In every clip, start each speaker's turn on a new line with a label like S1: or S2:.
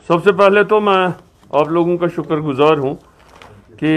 S1: सबसे पहले तो मैं आप लोगों का शुक्रगुजार हूँ कि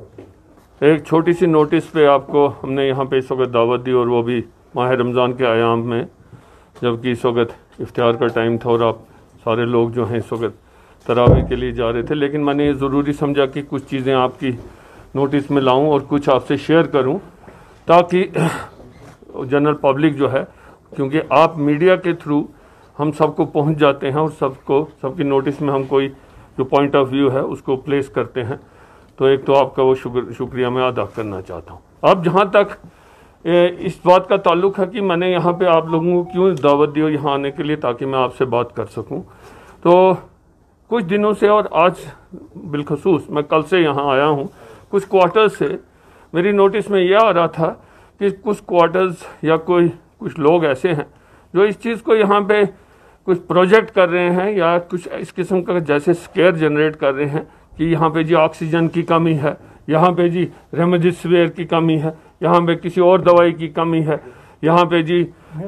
S1: एक छोटी सी नोटिस पे आपको हमने यहाँ पे इस वक्त दावत दी, और वो भी माह रमज़ान के आयाम में, जबकि इस वक्त इफ्तार का टाइम था और आप सारे लोग जो हैं इस वक्त तरावी के लिए जा रहे थे। लेकिन मैंने ये ज़रूरी समझा कि कुछ चीज़ें आपकी नोटिस में लाऊं और कुछ आपसे शेयर करूं, ताकि जनरल पब्लिक जो है, क्योंकि आप मीडिया के थ्रू हम सबको पहुंच जाते हैं और सबकी नोटिस में हम कोई जो पॉइंट ऑफ व्यू है उसको प्लेस करते हैं, तो एक तो आपका वो शुक्रिया मैं अदा करना चाहता हूँ। अब जहाँ तक इस बात का ताल्लुक है कि मैंने यहाँ पे आप लोगों को क्यों दावत दी यहाँ आने के लिए, ताकि मैं आपसे बात कर सकूँ, तो कुछ दिनों से और आज बिलखसूस मैं कल से यहाँ आया हूँ, कुछ क्वार्टर्स से मेरी नोटिस में यह आ रहा था कि कुछ क्वार्टर्स या कुछ लोग ऐसे हैं जो इस चीज़ को यहाँ पे कुछ प्रोजेक्ट कर रहे हैं या कुछ इस किस्म का जैसे स्केयर जनरेट कर रहे हैं कि यहाँ पे जी ऑक्सीजन की कमी है, यहाँ पे जी रेमडेसिविर की कमी है, यहाँ पे किसी और दवाई की कमी है, यहाँ पे जी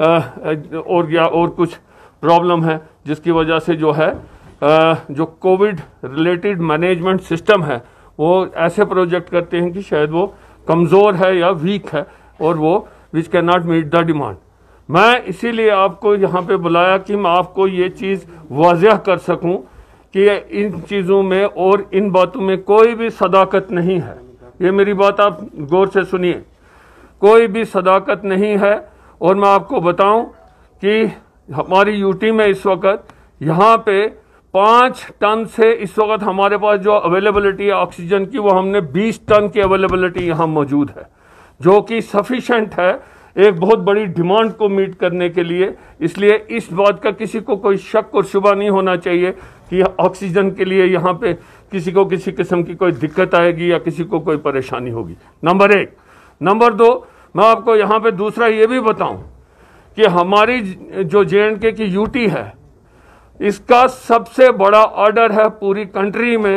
S1: और कुछ प्रॉब्लम है, जिसकी वजह से जो है जो कोविड रिलेटेड मैनेजमेंट सिस्टम है वो ऐसे प्रोजेक्ट करते हैं कि शायद वो कमज़ोर है या वीक है और वो which can not meet the demand. मैं इसीलिए आपको यहाँ पे बुलाया कि मैं आपको ये चीज़ वाज़ह कर सकूँ कि इन चीज़ों में और इन बातों में कोई भी सदाकत नहीं है। ये मेरी बात आप गौर से सुनिए, कोई भी सदाकत नहीं है। और मैं आपको बताऊं कि हमारी यूटी में इस वक्त यहाँ पे 5 टन से इस वक्त हमारे पास जो अवेलेबिलिटी है ऑक्सीजन की, वो हमने 20 टन की अवेलेबिलिटी यहाँ मौजूद है, जो कि सफिशेंट है एक बहुत बड़ी डिमांड को मीट करने के लिए। इसलिए इस बात का किसी को कोई शक और शुबा नहीं होना चाहिए कि ऑक्सीजन के लिए यहाँ पे किसी को किसी किस्म की कोई दिक्कत आएगी या किसी को कोई परेशानी होगी, नंबर 1। नंबर 2, मैं आपको यहाँ पे दूसरा ये भी बताऊं कि हमारी जो JNK की यूटी है, इसका सबसे बड़ा ऑर्डर है पूरी कंट्री में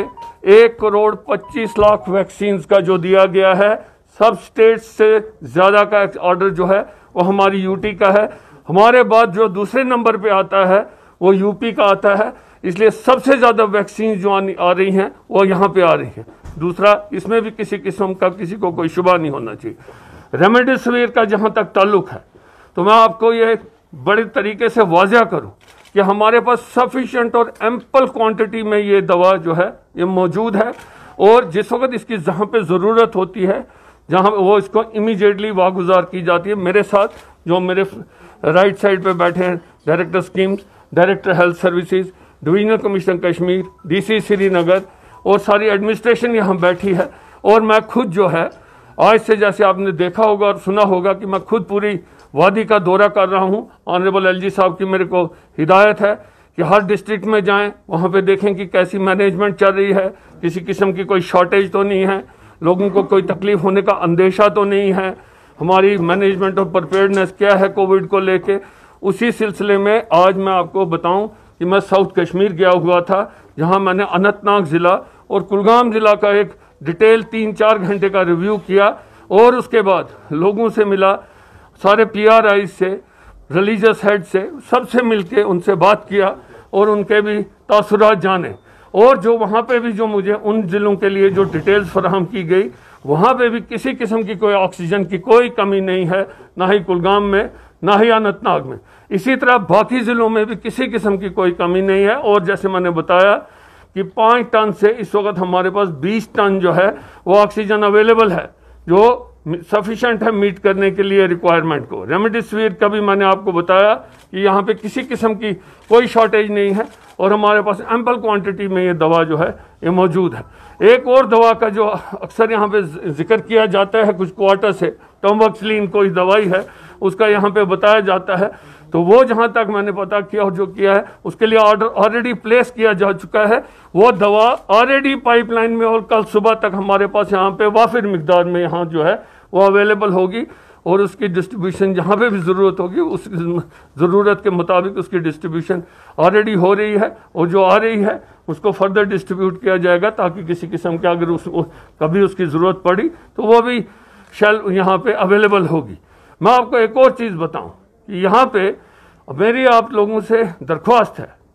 S1: 1,25,00,000 वैक्सीन का जो दिया गया है। सब स्टेट्स से ज़्यादा का ऑर्डर जो है वो हमारी यूटी का है। हमारे बाद जो दूसरे नंबर पे आता है वो यूपी का आता है। इसलिए सबसे ज़्यादा वैक्सीन जो आ रही हैं वो यहाँ पे आ रही हैं। दूसरा, इसमें भी किसी किस्म का किसी को कोई शुबा नहीं होना चाहिए। रेमडेसिविर का जहाँ तक ताल्लुक है, तो मैं आपको ये बड़े तरीके से वाज़ह करूँ कि हमारे पास सफिशेंट और एम्पल क्वांटिटी में ये दवा जो है ये मौजूद है, और जिस वक्त इसकी जहाँ पे ज़रूरत होती है, जहाँ वो इसको इमीडिएटली वागुजार की जाती है। मेरे साथ जो मेरे राइट साइड पे बैठे हैं director schemes, director health services, divisional commissioner Kashmir, DC Srinagar और सारी एडमिनिस्ट्रेशन यहाँ बैठी है। और मैं खुद जो है आज से, जैसे आपने देखा होगा और सुना होगा, कि मैं खुद पूरी वादी का दौरा कर रहा हूँ। ऑनरेबल LG साहब की मेरे को हिदायत है कि हर डिस्ट्रिक्ट में जाएं, वहाँ पे देखें कि कैसी मैनेजमेंट चल रही है, किसी किस्म की कोई शॉर्टेज तो नहीं है, लोगों को कोई तकलीफ होने का अंदेशा तो नहीं है, हमारी मैनेजमेंट और प्रिपेयर्डनेस क्या है कोविड को लेके। उसी सिलसिले में आज मैं आपको बताऊं कि मैं साउथ कश्मीर गया हुआ था, जहां मैंने अनंतनाग ज़िला और कुलगाम ज़िला का एक डिटेल 3-4 घंटे का रिव्यू किया, और उसके बाद लोगों से मिला, सारे PRI से, रिलीजियस हेड से, सबसे मिलके उनसे बात किया और उनके भी तासुरात जाने। और जो वहाँ पे भी जो मुझे उन ज़िलों के लिए जो डिटेल्स फराहम की गई, वहाँ पे भी किसी किस्म की कोई ऑक्सीजन की कोई कमी नहीं है, ना ही कुलगाम में, ना ही अनंतनाग में। इसी तरह बाकी ज़िलों में भी किसी किस्म की कोई कमी नहीं है। और जैसे मैंने बताया कि 5 टन से इस वक्त हमारे पास 20 टन जो है वो ऑक्सीजन अवेलेबल है, जो सफिशेंट है मीट करने के लिए रिक्वायरमेंट को। रेमडेसिविर का भी मैंने आपको बताया कि यहाँ पे किसी किस्म की कोई शॉर्टेज नहीं है और हमारे पास एम्पल क्वांटिटी में ये दवा जो है ये मौजूद है। एक और दवा का जो अक्सर यहाँ पे जिक्र किया जाता है कुछ क्वार्टर से, टॉम्बक्सलिन कोई दवाई है, उसका यहाँ पे बताया जाता है। तो वो जहाँ तक मैंने पता किया और जो किया है उसके लिए ऑर्डर ऑलरेडी प्लेस किया जा चुका है। वो दवा ऑलरेडी पाइपलाइन में और कल सुबह तक हमारे पास यहाँ पे वाफिर मिकदार में यहाँ जो है वो अवेलेबल होगी, और उसकी डिस्ट्रीब्यूशन जहाँ पे भी ज़रूरत होगी उस ज़रूरत के मुताबिक उसकी डिस्ट्रीब्यूशन ऑलरेडी हो रही है, और जो आ रही है उसको फर्दर डिस्ट्रीब्यूट किया जाएगा, ताकि किसी किस्म के अगर कभी उसकी ज़रूरत पड़ी तो वो भी शेल्फ यहाँ पे अवेलेबल होगी। मैं आपको एक और चीज़ बताऊँ कि यहाँ पे मेरी आप लोगों से दरख्वास्त है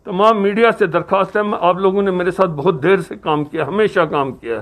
S1: तमाम मीडिया से दरख्वास्त है, आप लोगों ने मेरे साथ बहुत देर से काम किया, हमेशा काम किया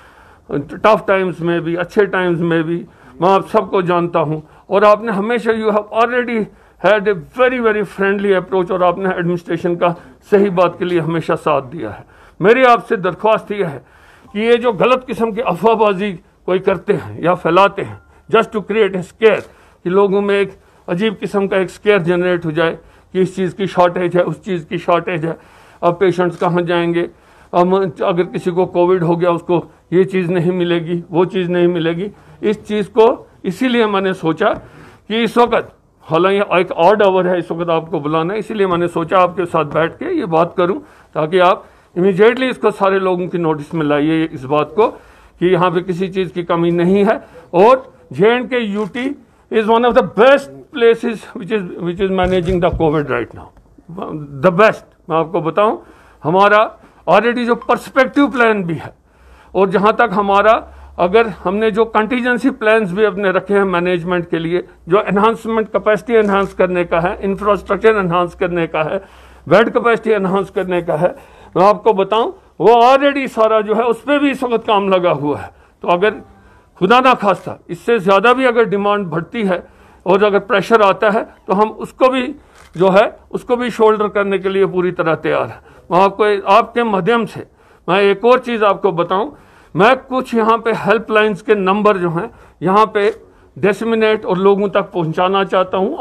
S1: है, टफ टाइम्स में भी, अच्छे टाइम्स में भी, मैं आप सबको जानता हूं, और आपने हमेशा, you have already had a very very friendly approach, और आपने एडमिनिस्ट्रेशन का सही बात के लिए हमेशा साथ दिया है। मेरी आपसे दरख्वास्त यह है कि ये जो गलत किस्म की अफवाहबाजी कोई करते हैं या फैलाते हैं just to create a scare, कि लोगों में एक अजीब किस्म का एक स्केयर जनरेट हो जाए कि इस चीज़ की शॉर्टेज है, उस चीज़ की शॉर्टेज है, अब पेशेंट्स कहाँ जाएंगे, अब अगर किसी को कोविड हो गया उसको ये चीज़ नहीं मिलेगी, वो चीज़ नहीं मिलेगी। इस चीज़ को इसीलिए मैंने सोचा कि इस वक्त, हालांकि एक ऑड आवर है इस वक्त आपको बुलाना है, इसीलिए मैंने सोचा आपके साथ बैठ के ये बात करूं, ताकि आप इमीडिएटली इसको सारे लोगों की नोटिस में लाइए इस बात को कि यहाँ पे किसी चीज़ की कमी नहीं है। और J&K UT is one of the best places which is managing the covid right now, the best. मैं आपको बताऊं, हमारा ऑलरेडी जो पर्सपेक्टिव प्लान भी है, और जहाँ तक हमारा, अगर हमने जो कंटीजेंसी प्लान्स भी अपने रखे हैं मैनेजमेंट के लिए, जो एनहांसमेंट, कैपेसिटी एनहांस करने का है, इंफ्रास्ट्रक्चर एनहांस करने का है, बेड कैपेसिटी एनहांस करने का है, मैं आपको बताऊं वो ऑलरेडी सारा जो है उस पर भी इस वक्त काम लगा हुआ है। तो अगर खुदा ना खास्ता इससे ज़्यादा भी अगर डिमांड बढ़ती है और अगर प्रेशर आता है, तो हम उसको भी जो है उसको भी शोल्डर करने के लिए पूरी तरह तैयार है। मैं आपको आपके माध्यम से मैं एक और चीज़ आपको बताऊं, मैं कुछ यहाँ पे हेल्पलाइंस के नंबर जो हैं यहाँ पे डिसमिनेट और लोगों तक पहुँचाना चाहता हूँ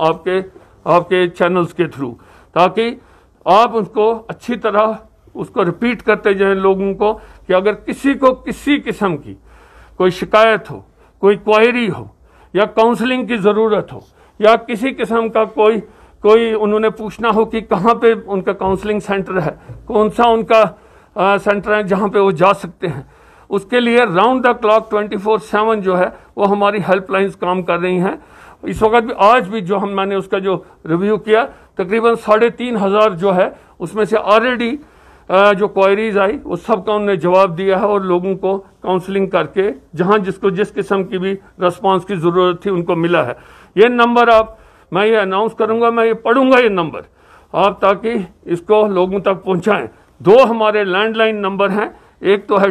S1: आपके चैनल्स के थ्रू, ताकि आप उसको अच्छी तरह उसको रिपीट करते जाएं लोगों को, कि अगर किसी को किसी किस्म की कोई शिकायत हो, कोई क्वायरी हो, या काउंसलिंग की ज़रूरत हो, या किसी किस्म का कोई उन्होंने पूछना हो कि कहाँ पे उनका काउंसलिंग सेंटर है, कौन सा उनका सेंटर है जहाँ पे वो जा सकते हैं, उसके लिए राउंड द क्लॉक 24/7 जो है वो हमारी हेल्पलाइंस काम कर रही हैं। इस वक्त भी, आज भी जो मैंने उसका जो रिव्यू किया, तकरीबन 3,500 जो है उसमें से ऑलरेडी जो क्वायरीज आई वो सबका उन्होंने जवाब दिया है, और लोगों को काउंसलिंग करके जहां जिसको जिस किस्म की भी रिस्पांस की ज़रूरत थी उनको मिला है। ये नंबर मैं ये अनाउंस करूंगा, मैं ये पढ़ूंगा ये नंबर आप, ताकि इसको लोगों तक पहुंचाएं। 2 हमारे लैंडलाइन नंबर हैं, एक तो है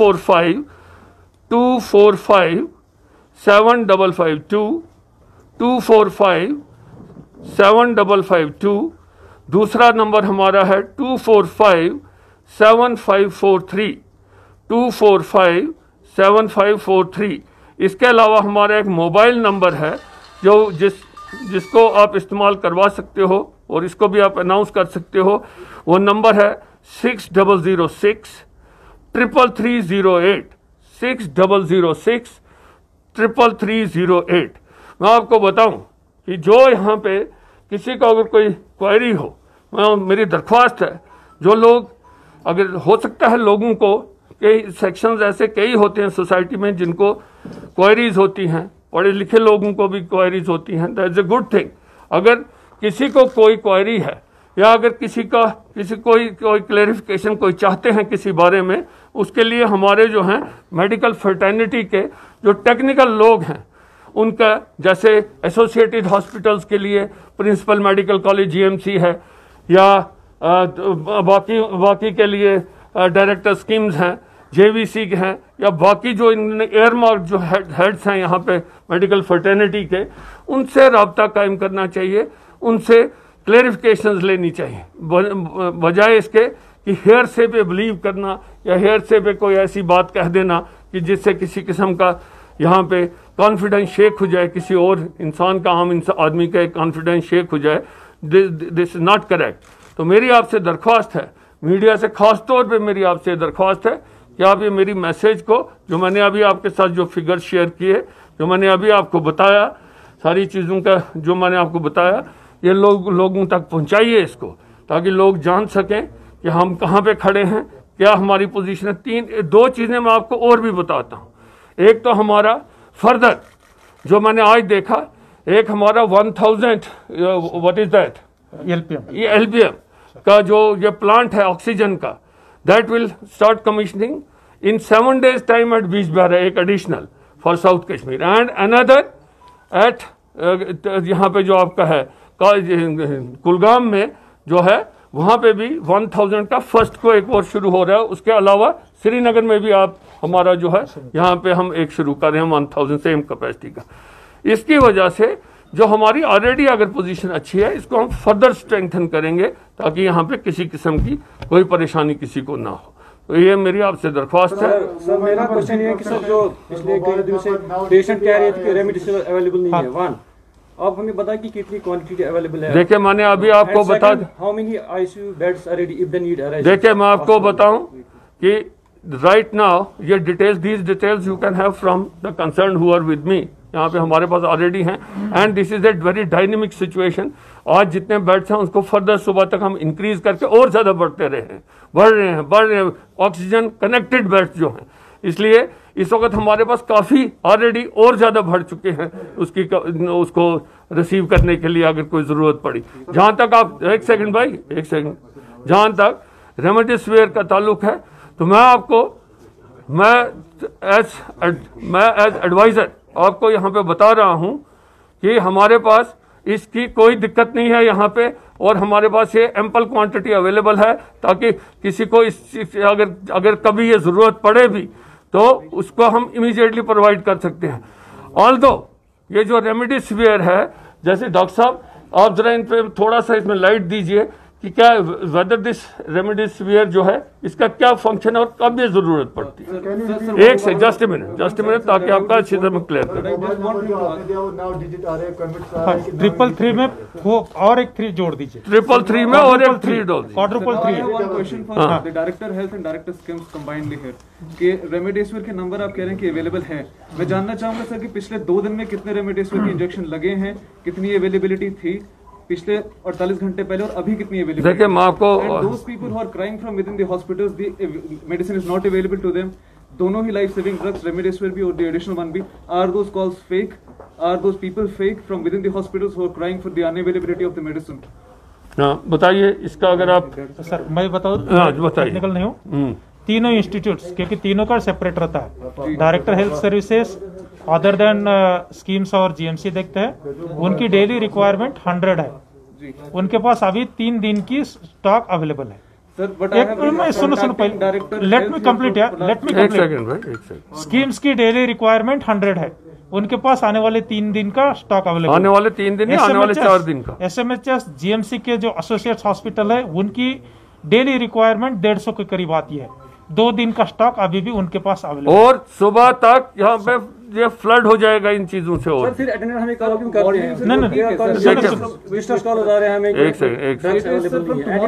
S1: 245 755 245 7552। दूसरा नंबर हमारा है 245 7543 245 7543। इसके अलावा हमारा एक मोबाइल नंबर है जो जिसको आप इस्तेमाल करवा सकते हो, और इसको भी आप अनाउंस कर सकते हो। वो नंबर है 6006 33308 6006 33308। मैं आपको बताऊं कि जो यहाँ पे किसी को अगर कोई क्वेरी हो, मेरी दरख्वास्त है, जो लोग, अगर हो सकता है लोगों को, कई सेक्शंस ऐसे कई होते हैं सोसाइटी में जिनको क्वेरीज होती हैं, पढ़े लिखे लोगों को भी क्वेरीज होती हैं, that is a good thing. अगर किसी को कोई क्वेरी है, या अगर कोई क्लेरिफिकेशन कोई चाहते हैं किसी बारे में, उसके लिए हमारे जो हैं मेडिकल फ्रेटर्निटी के जो टेक्निकल लोग हैं, उनका, जैसे एसोसिएटेड हॉस्पिटल्स के लिए प्रिंसिपल मेडिकल कॉलेज GMC है, या बाकी के लिए डायरेक्टर स्कीम्स हैं, JVC के हैं, या बाकी जो इन्होंने एयरमार्क जो हेड्स हैं यहाँ पे मेडिकल फ्रेटर्निटी के, उनसे रब्ता कायम करना चाहिए, उनसे क्लेरिफिकेशंस लेनी चाहिए, बजाय इसके कि हेयर से पे बिलीव करना, या हेयर से पे कोई ऐसी बात कह देना कि जिससे किसी किस्म का यहाँ पे कॉन्फिडेंस शेक हो जाए, किसी और इंसान का, आम आदमी का कॉन्फिडेंस शेक हो जाए। This is not correct. तो मेरी आपसे दरख्वास्त है, मीडिया से खास तौर पे मेरी आपसे दरख्वास्त है कि आप ये मेरी मैसेज को, जो मैंने अभी आपके साथ जो फिगर शेयर किए, जो मैंने अभी आपको बताया, सारी चीज़ों का जो मैंने आपको बताया, ये लोगों तक पहुंचाइए इसको, ताकि लोग जान सकें कि हम कहाँ पे खड़े हैं, क्या हमारी पोजीशन है। 2 चीज़ें मैं आपको और भी बताता हूँ। एक तो हमारा फर्दर जो मैंने आज देखा, एक हमारा 1000 व्हाट इज दैट LPM का जो ये प्लांट है ऑक्सीजन का, that will start commissioning in 7 days time at Bijbehara, एक additional for south Kashmir, and another at यहाँ पे जो आपका है कुलगाम में जो है वहाँ पे भी 1000 का फर्स्ट को एक और शुरू हो रहा है। उसके अलावा श्रीनगर में भी आप हमारा जो है यहाँ पे हम एक शुरू कर रहे हैं 1000 सेम कैपेसिटी का। इसकी वजह से जो हमारी ऑलरेडी अगर पोजीशन अच्छी है, इसको हम फर्दर स्ट्रेंथन करेंगे ताकि यहाँ पे किसी किस्म की कोई परेशानी किसी को ना हो। तो ये मेरी आपसे दरख्वास्त है।
S2: सर मेरा क्वेश्चन ये है कि सर जो पिछले कई दिनों से पेशेंट कह रहे थे कि रेमडेसिविर अवेलेबल नहीं है, वन आप हमें बताएं कि कितनी क्वांटिटी अवेलेबल है।
S1: देखिए मैंने अभी आपको बता,
S2: how many ICU beds are ready if the need arise.
S1: देखिए मैं आपको बताऊं कि राइट नाउ ये details, these details you can have from the concern who are with me, यहाँ पे हमारे पास ऑलरेडी हैं। And this is a very dynamic situation. आज जितने बेड्स हैं उसको फर्दर सुबह तक हम इंक्रीज करके और ज्यादा बढ़ रहे हैं ऑक्सीजन कनेक्टेड बेड्स जो हैं। इसलिए इस वक्त हमारे पास काफी ऑलरेडी और ज्यादा बढ़ चुके हैं उसको रिसीव करने के लिए अगर कोई जरूरत पड़ी। जहां तक आप एक सेकंड भाई, एक सेकंड, जहां तक रेमडेसिविर का ताल्लुक है तो मैं एज एडवाइजर आपको यहाँ पे बता रहा हूँ कि हमारे पास इसकी कोई दिक्कत नहीं है यहाँ पे, और हमारे पास ये एम्पल क्वांटिटी अवेलेबल है ताकि किसी को इस अगर कभी ये जरूरत पड़े भी तो उसको हम इमीडिएटली प्रोवाइड कर सकते हैं। ऑल्दो ये जो रेमडेसिविर है, जैसे डॉक्टर साहब आप जरा इन पे थोड़ा सा इसमें लाइट दीजिए कि क्या वेदर दिस रेमडेसिविर जो है इसका क्या फंक्शन है और कब ये जरूरत पड़ती है। एक से जस्ट ए मिनट ताकि आपका अच्छी तरह क्लियर कर।
S3: 333 में वो और एक 3 जोड़ दीजिए,
S1: 333 में और एक 3 डाल दीजिए।
S3: Quadruple 3
S4: question for the director health and director schemes combinedly here कि रेमडेसिविर के नंबर आप कह रहे हैं कि अवेलेबल है। मैं जानना चाहूंगा सर कि पिछले 2 दिन में कितने रेमडेसिविर के इंजेक्शन लगे हैं, कितनी अवेलेबिलिटी थी पिछले 48 घंटे पहले और अभी कितनी अवेलेबल।
S1: देखिए मैं आपको
S4: those people who are crying from within the hospitals, the medicine is not available to them, दोनों ही लाइफ सेविंग ड्रग्स रेमडेसिविर भी और the additional one भी, are those calls fake, are those people fake from within the hospitals who are crying for the unavailability of the medicine।
S1: हाँ बताइए इसका अगर आप।
S3: सर मैं बताऊँ, टेक्निकल नहीं हूँ, तीनों इंस्टीट्यूट्स क्योंकि तीनों का सेपरेट रहता है। Director health services other than schemes और जीएमसी देखते हैं, उनकी डेली रिक्वायरमेंट 100 है, उनके पास अभी 3 दिन की स्टॉक अवेलेबल है। सुनो पहले, लेट मी कंप्लीट
S1: एक सेकंड।
S3: स्कीम्स की डेली रिक्वायरमेंट 100 है, उनके पास आने वाले 3 दिन का स्टॉक अवेलेबल,
S1: आने वाले 3 दिन, आने वाले 4 दिन का।
S3: एसएमएचएस जीएमसी के जो एसोसिएट्स हॉस्पिटल है उनकी डेली रिक्वायरमेंट 150 के करीब आती है। 2 दिन का स्टॉक अभी भी उनके पास अवेलेबल, और
S1: सुबह तक यहाँ पे ये फ्लड हो जाएगा इन चीजों से। और
S2: फिर अटेंडेंट हमें कॉल क्यों कर रहे हैं? विजिटर्स कॉल आ रहे हैं हमें।
S1: एक second.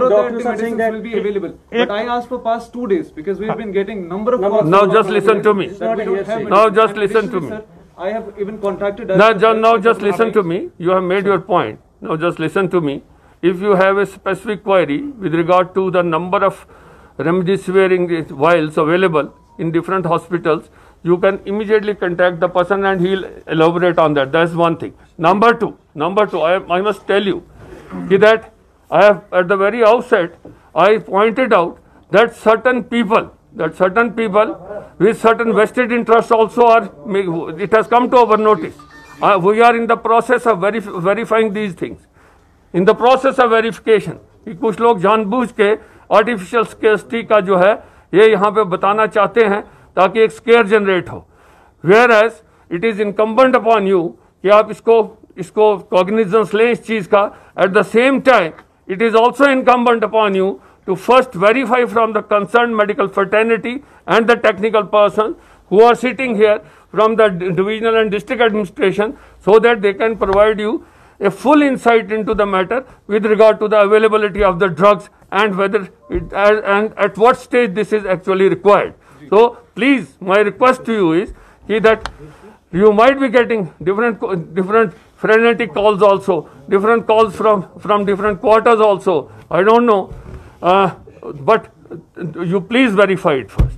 S4: But I asked for past 2 days because we have been getting number of calls.
S1: Now just listen to me. Now just listen to me.
S4: I have even contacted.
S1: Now just listen to me. You have made your point. Now just listen to me. If you have a specific query with regard to the number of remdesivir vials available in different hospitals, you can immediately contact the person and he'll elaborate on that. That's one thing. Number two, I must tell you that I have at the very outset I pointed out that certain people with certain vested interests also are. It has come to our notice. We are in the process of verifying these things. In the process of verification, कुछ लोग जानबूझ के artificial scarcity का जो है ये यहाँ पे बताना चाहते हैं ताकि एक स्केयर जनरेट हो। Whereas it is incumbent upon you कि आप इसको कॉग्निजेंस लें इस चीज का। At the same time it is also incumbent upon you to first verify from the concerned medical fraternity and the technical persons who are sitting here from the divisional and district administration so that they can provide you a full insight into the matter with regard to the availability of the drugs and whether and at what stage this is actually required. So please, my request to you is that you might be getting different frenetic calls also, different calls from different quarters also. I don't know. But you please verify it first.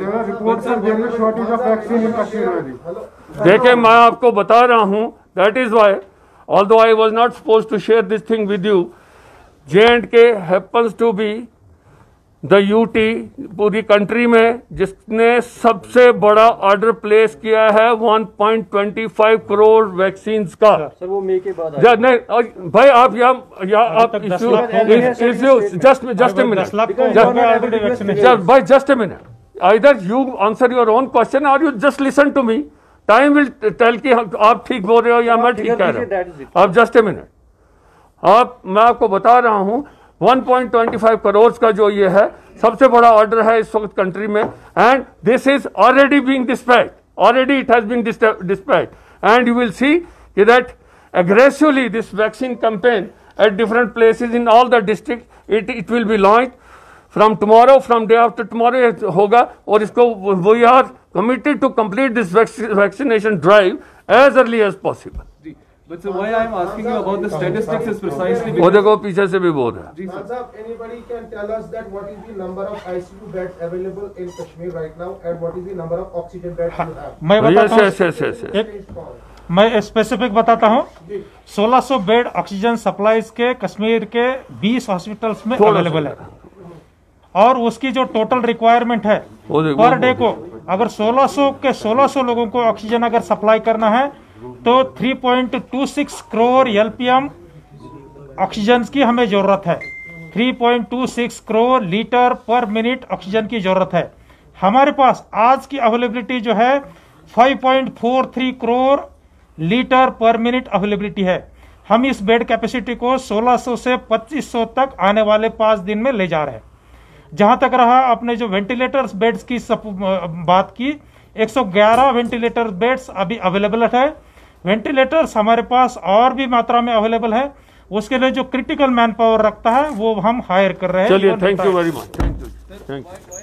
S1: देखिए मैं आपको बता रहा हूँ, that is why, although I was not supposed to share this thing with you, J&K happens to be the UT पूरी country में जिसने सबसे बड़ा ऑर्डर प्लेस किया है 1.25 करोड़ वैक्सीन का।
S2: सर वो मई के बाद
S1: नहीं भाई, आप आप जस्ट ए मिनट भाई, just a minute, either you answer your own question और you just listen to me. Time will tell कि आप ठीक बोल रहे हो या मैं ठीक कह रहा हूँ। आप जस्ट ए मिनट, मैं आपको बता रहा हूँ 1.25 करोड़ का जो ये है सबसे बड़ा ऑर्डर है इस वक्त कंट्री में, and this is already being dispatched, already it has been dispatched, and you will see that aggressively this vaccine campaign at different places in all the districts it will be launched from tomorrow, from day after tomorrow होगा, और इसको we are committed to complete this vaccination drive as early as possible.
S4: But so why I am asking you about the statistics is precisely
S1: वो देखो पीछे से भी बोल रहा है।
S5: Anybody can tell us that what is the number of ICU beds available in Kashmir right now and what is the number of oxygen beds you have?
S3: मैं बताता हूँ, मैं स्पेसिफिक बताता हूँ। 1600 बेड ऑक्सीजन सप्लाईज के कश्मीर के 20 hospitals में available है, और उसकी जो टोटल रिक्वायरमेंट है पर डे को, अगर 1600 लोगों को ऑक्सीजन अगर सप्लाई करना है तो 3.26 करोड़ एलपीएम ऑक्सीजन की हमें जरूरत है। 3.26 crore litre per minute oxygen की जरूरत है। हमारे पास आज की अवेलेबिलिटी जो है 5.43 crore litre per minute availability है। हम इस बेड कैपेसिटी को 1600 से 2500 तक आने वाले 5 दिन में ले जा रहे हैं। जहां तक रहा आपने जो वेंटिलेटर्स बेड्स की बात की, 111 वेंटिलेटर बेड्स अभी अवेलेबल है। वेंटिलेटर्स हमारे पास और भी मात्रा में अवेलेबल है, उसके लिए जो क्रिटिकल मैन पावर रखता है वो हम हायर कर रहे हैं।
S1: चलिए, thank you very much, thank you.